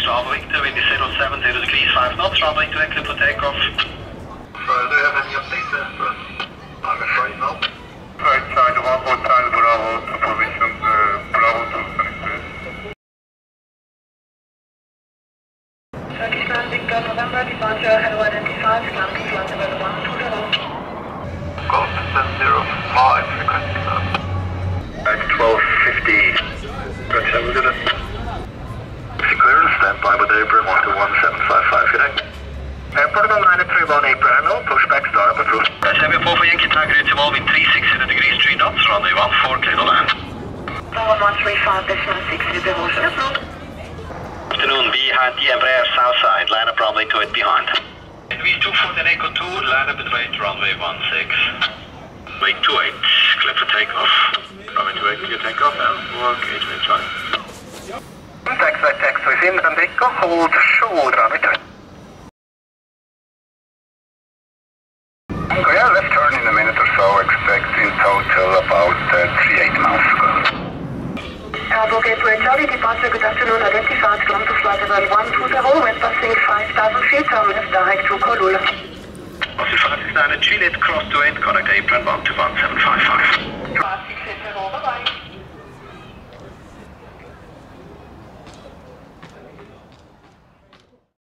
Bravo Victor, wind is 070 degrees, 5 knots, runway directly for takeoff. Do you have any updates there for us? I'm afraid no. Right side, 1 hotel, Bravo to position, Bravo to Sunny. Turkish landing, November, departure, hello identified, landing flight level 120. Gulf 705, requesting that. At 12:50. Roger, we'll do that. Clearance, standby with Abraham, 1755, good day. Airport on 931 Abraham, pushback star approved. Roger, we 4 for Yankee Tiger, it's evolving 360 degrees, 3 knots, runway 14, clear to land. 1135.6, devotion approved. Afternoon, behind the Embraer south side, line up runway 28 behind. Invis 24 then Echo 2, line up at weight runway 16. Weight 28, clear for takeoff. Runway 28, clear takeoff, and work, H-Way Charlie. Taxi Finland Echo, hold short runway 28. Yeah, left turn in a minute or so, expect in total about 38 miles to go. Airport Gateway Charlie, departure, good afternoon, identified, climb to flight level 120, we're passing 5,000 feet, terminus direct to Kolula. Oscar 569 at Juliet, cross to 8, contact apron 12175.